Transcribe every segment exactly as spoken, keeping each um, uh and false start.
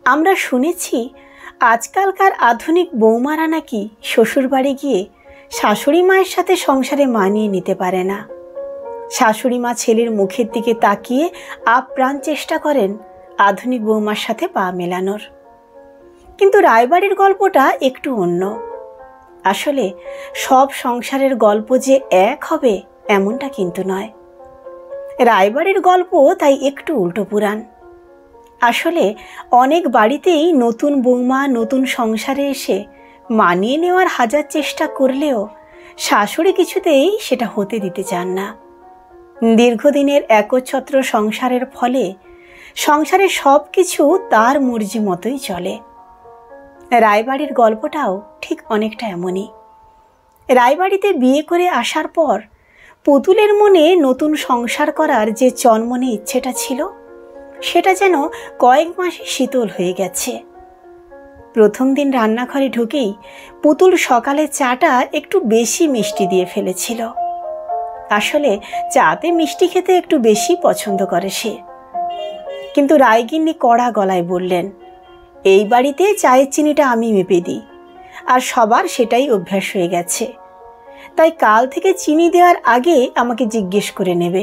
আমরা শুনেছি আজকালকার আধুনিক বৌমারা নাকি শ্বশুরবাড়ি গিয়ে শাশুড়ি মায়ের সাথে সংসারে মানিয়ে নিতে পারে না। শাশুড়ি মা ছেলের মুখের দিকে তাকিয়ে আপ্রাণ চেষ্টা করেন আধুনিক বৌমার সাথে পা মেলানোর। কিন্তু রায়বাড়ির গল্পটা একটু অন্য। আসলে সব সংসারের গল্প যে এক হবে এমনটা কিন্তু নয়। রায়বাড়ির গল্প তাই একটু উল্টো পুরাণ। আসলে অনেক বাড়িতেই নতুন বৌমা নতুন সংসারে এসে মানিয়ে নেওয়ার হাজার চেষ্টা করলেও শাশুড়ি কিছুতেই সেটা হতে দিতে চান না। দীর্ঘদিনের একচ্ছত্র সংসারের ফলে সংসারের সব কিছু তার মর্জি মতোই চলে। রায়বাড়ির গল্পটাও ঠিক অনেকটা এমনই। রায়বাড়িতে বিয়ে করে আসার পর পুতুলের মনে নতুন সংসার করার যে চনমনে ইচ্ছেটা ছিল সেটা যেন কয়েক মাসে শীতল হয়ে গেছে। প্রথম দিন রান্নাঘরে ঢুকেই পুতুল সকালে চাটা একটু বেশি মিষ্টি দিয়ে ফেলেছিল। আসলে চাতে মিষ্টি খেতে একটু বেশি পছন্দ করে সে। কিন্তু রায়গিন্নি কড়া গলায় বললেন, এই বাড়িতে চায়ের চিনিটা আমি মেপে দিই, আর সবার সেটাই অভ্যাস হয়ে গেছে, তাই কাল থেকে চিনি দেওয়ার আগে আমাকে জিজ্ঞেস করে নেবে।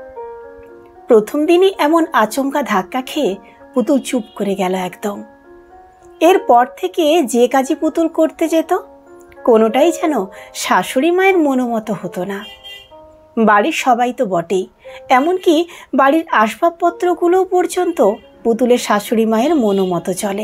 প্রথম দিনই এমন আচমকা ধাক্কা খেয়ে পুতুল চুপ করে গেল একদম। এরপর থেকে যে কাজই পুতুল করতে যেত কোনোটাই যেন শাশুড়ি মায়ের মনোমতো হতো না। বাড়ির সবাই তো বটেই, এমনকি বাড়ির আসবাবপত্রগুলো পর্যন্ত পুতুলের শাশুড়ি মায়ের মনোমতো চলে।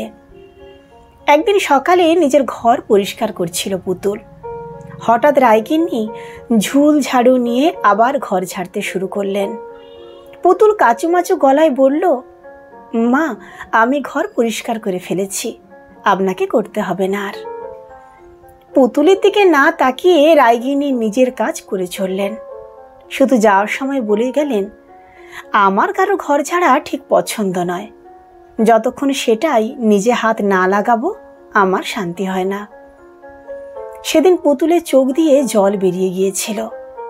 একদিন সকালে নিজের ঘর পরিষ্কার করছিল পুতুল। হঠাৎ রায়গিন্নি ঝুল ঝাড়ু নিয়ে আবার ঘর ঝাড়তে শুরু করলেন। পুতুল কাচুমাচু গলায় বলল, মা, আমি ঘর পরিষ্কার করে ফেলেছি, আপনাকে করতে হবে না আর। পুতুলের দিকে না তাকিয়ে রায়গিন্নি নিজের কাজ করে চললেন। শুধু যাওয়ার সময় বলে গেলেন, আমার কারো ঘর ঝাড়া ঠিক পছন্দ নয়, যতক্ষণ সেটাই নিজে হাত না লাগাবো আমার শান্তি হয় না। সেদিন পুতুলের চোখ দিয়ে জল বেরিয়ে গিয়েছিল।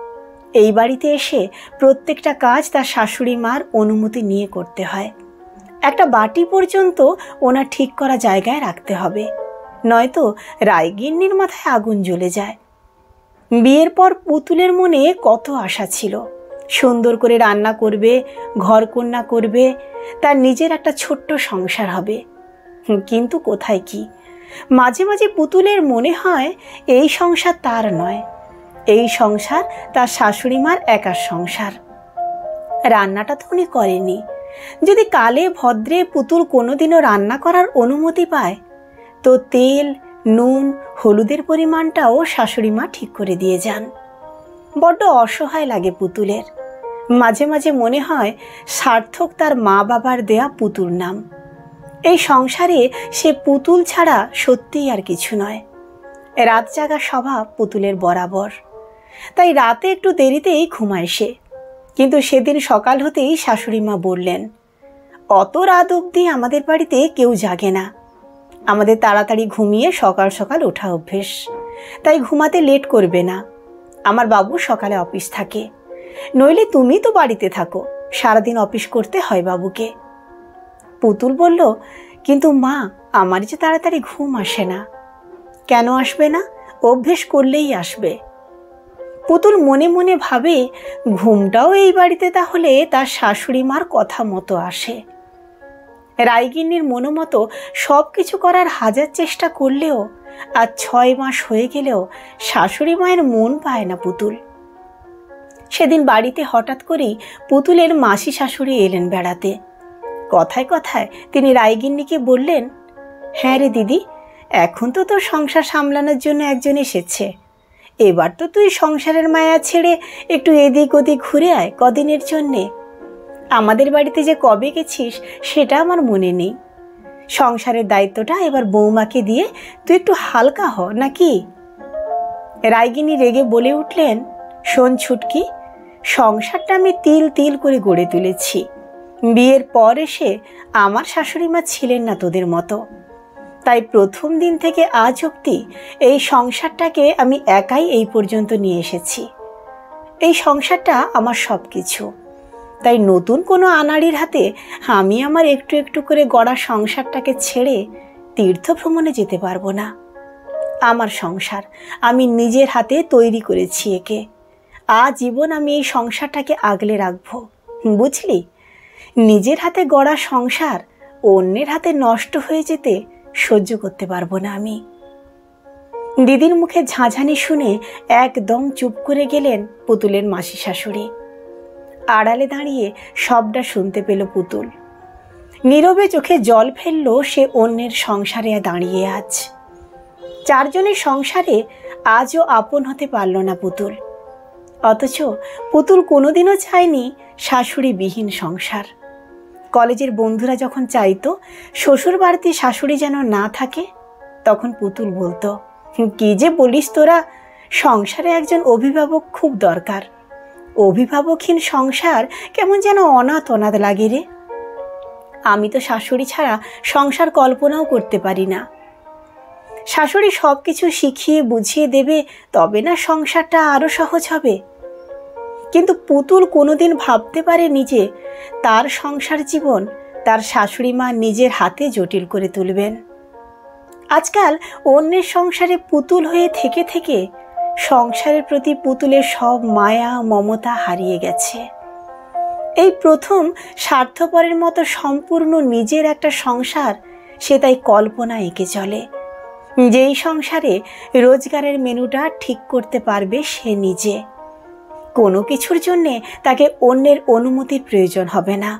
এই বাড়িতে এসে প্রত্যেকটা কাজ তার শাশুড়ি মার অনুমতি নিয়ে করতে হয়। একটা বাটি পর্যন্ত ওনার ঠিক করা জায়গায় রাখতে হবে, নয়তো রায়গিন্নির মাথায় আগুন জ্বলে যায়। বিয়ের পর পুতুলের মনে কত আশা ছিল, সুন্দর করে রান্না করবে, ঘরকন্না করবে, তার নিজের একটা ছোট্ট সংসার হবে। কিন্তু কোথায় কি, মাঝে মাঝে পুতুলের মনে হয় এই সংসার তার নয়, এই সংসার তার শাশুড়ি মার একার সংসার। রান্নাটা তো উনি করেনি, যদি কালে ভদ্রে পুতুল কোনোদিনও রান্না করার অনুমতি পায় তো তেল, নুন, হলুদের পরিমাণটাও শাশুড়ি মা ঠিক করে দিয়ে যান। বড্ড অসহায় লাগে পুতুলের। মাঝে মাঝে মনে হয় সার্থক তার মা বাবার দেয়া পুতুল নাম। এই সংসারে সে পুতুল ছাড়া সত্যিই আর কিছু নয়। রাত জাগা স্বভাব পুতুলের বরাবর, তাই রাতে একটু দেরিতেই ঘুমায় সে। কিন্তু সেদিন সকাল হতেই শাশুড়ি মা বললেন, অত রাত অবধি আমাদের বাড়িতে কেউ জাগে না, আমাদের তাড়াতাড়ি ঘুমিয়ে সকাল সকাল ওঠা অভ্যেস, তাই ঘুমাতে লেট করবে না। আমার বাবু সকালে অফিস থাকে, নইলে তুমি তো বাড়িতে থাকো, সারাদিন অফিস করতে হয় বাবুকে। পুতুল বলল, কিন্তু মা, আমার যে তাড়াতাড়ি ঘুম আসে না। কেন আসবে না? অভ্যেস করলেই আসবে। পুতুল মনে মনে ভাবে, ঘুমটাও এই বাড়িতে তাহলে তার শাশুড়ি মার কথা মতো আসে। রায়গিন্নির মনোমতো সব কিছু করার হাজার চেষ্টা করলেও আজ ছয় মাস হয়ে গেলেও শাশুড়ি মায়ের মন পায় না পুতুল। সেদিন বাড়িতে হঠাৎ করেই পুতুলের মাসি শাশুড়ি এলেন বেড়াতে। কথায় কথায় তিনি রায়গিন্নিকে বললেন, হ্যাঁ রে দিদি, এখন তো তোর সংসার সামলানোর জন্য একজন এসেছে, এবার তো তুই সংসারের মায়া ছেড়ে একটু এদিক ওদিক ঘুরে আয় কদিনের জন্যে। আমাদের বাড়িতে যে কবে গেছিস সেটা আমার মনে নেই। সংসারের দায়িত্বটা এবার বৌমাকে দিয়ে তুই একটু হালকা হ নাকি। রায়গিন্নি রেগে বলে উঠলেন, শোন ছুটকি, সংসারটা আমি তিল তিল করে গড়ে তুলেছি। বিয়ের পর এসে আমার শাশুড়ি মা ছিলেন না তোদের মতো, তাই প্রথম দিন থেকে আজ অবধি এই সংসারটাকে আমি একাই এই পর্যন্ত নিয়ে এসেছি। এই সংসারটা আমার সব কিছু, তাই নতুন কোনো আনাড়ির হাতে আমি আমার একটু একটু করে গড়া সংসারটাকে ছেড়ে তীর্থ ভ্রমণে যেতে পারবো না। আমার সংসার, আমি নিজের হাতে তৈরি করেছি একে। আজীবন আমি এই সংসারটাকে আগলে রাখবো, বুঝলি? নিজের হাতে গড়া সংসার অন্যের হাতে নষ্ট হয়ে যেতে সহ্য করতে পারবো না আমি। দিদির মুখে ঝাঁঝানি শুনে একদম চুপ করে গেলেন পুতুলের মাসি শাশুড়ি। আড়ালে দাঁড়িয়ে সবটা শুনতে পেল পুতুল। নীরবে চোখে জল ফেলল সে অন্যের সংসারে দাঁড়িয়ে আজ। চারজনের সংসারে আজও আপন হতে পারল না পুতুল। অথচ পুতুল কোনোদিনও চায়নি শাশুড়িবিহীন সংসার। কলেজের বন্ধুরা যখন চাইতো শ্বশুর বাড়িতে শাশুড়ি যেন না থাকে, তখন পুতুল বলতো, কি যে বলিস তোরা, সংসারে একজন অভিভাবক খুব দরকার। অভিভাবকহীন সংসার কেমন যেন অনাথ অনাথ লাগে রে। আমি তো শাশুড়ি ছাড়া সংসার কল্পনাও করতে পারি না। শাশুড়ি সব কিছু শিখিয়ে বুঝিয়ে দেবে, তবে না সংসারটা আরও সহজ হবে। কিন্তু পুতুল কোনোদিন ভাবতে পারেনি যে তার সংসার জীবন তার শাশুড়ি মা নিজের হাতে জটিল করে তুলবেন। আজকাল অন্যের সংসারে পুতুল হয়ে থেকে থেকে সংসারের প্রতি পুতুলের সব মায়া মমতা হারিয়ে গেছে। এই প্রথম স্বার্থপরের মতো সম্পূর্ণ নিজের একটা সংসার সে তাই কল্পনা এঁকে চলে, যেই সংসারে রোজগারের মেনুটা ঠিক করতে পারবে সে নিজে। কোনো কিছুর জন্যে তাকে অন্যের অনুমতির প্রয়োজন হবে না।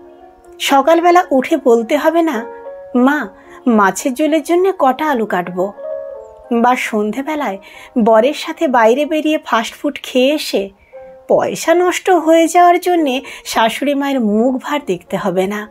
সকালবেলা উঠে বলতে হবে না, মা মাছের ঝোলের জন্য কটা আলু কাটবো, বা সন্ধেবেলায় বরের সাথে বাইরে বেরিয়ে ফাস্টফুড খেয়ে এসে পয়সা নষ্ট হয়ে যাওয়ার জন্যে শাশুড়ি মায়ের মুখ ভার দেখতে হবে না।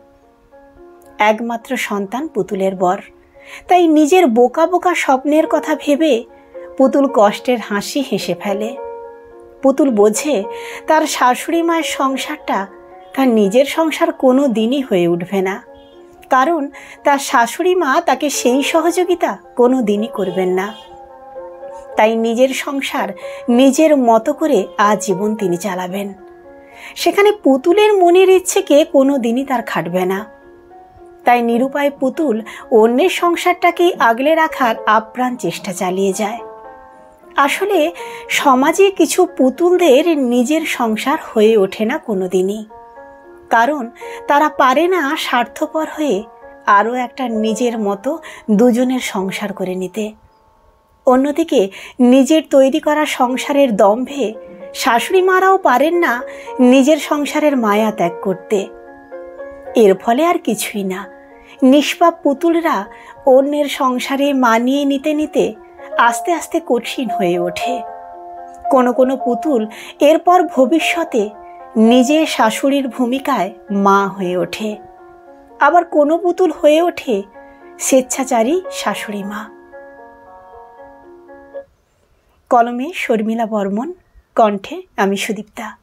একমাত্র সন্তান পুতুলের বর, তাই নিজের বোকা বোকা স্বপ্নের কথা ভেবে পুতুল কষ্টের হাসি হেসে ফেলে। পুতুল বোঝে তার শাশুড়ি মায়ের সংসারটা তার নিজের সংসার কোনো দিনই হয়ে উঠবে না, কারণ তার শাশুড়ি মা তাকে সেই সহযোগিতা কোনো দিনই করবেন না। তাই নিজের সংসার নিজের মতো করে আজীবন তিনি চালাবেন। সেখানে পুতুলের মনের ইচ্ছেকে কোনো দিনই তার খাটবে না। তাই নিরুপায় পুতুল অন্যের সংসারটাকেই আগলে রাখার আপ্রাণ চেষ্টা চালিয়ে যায়। আসলে সমাজে কিছু পুতুলদের নিজের সংসার হয়ে ওঠে না কোনো দিনই, কারণ তারা পারে না স্বার্থপর হয়ে আরও একটা নিজের মতো দুজনের সংসার করে নিতে। অন্যদিকে নিজের তৈরি করা সংসারের দম্ভে শাশুড়ি মারাও পারেন না নিজের সংসারের মায়া ত্যাগ করতে। এর ফলে আর কিছুই না, নিষ্পাপ পুতুলরা অন্যের সংসারে মানিয়ে নিতে নিতে আস্তে আস্তে কঠিন হয়ে ওঠে। কোনো কোনো পুতুল এরপর ভবিষ্যতে নিজে শাশুড়ির ভূমিকায় মা হয়ে ওঠে, আবার কোনো পুতুল হয়ে ওঠে স্বেচ্ছাচারী শাশুড়ি মা। কলমে শর্মিলা বর্মন, কণ্ঠে আমি সুদীপ্তা।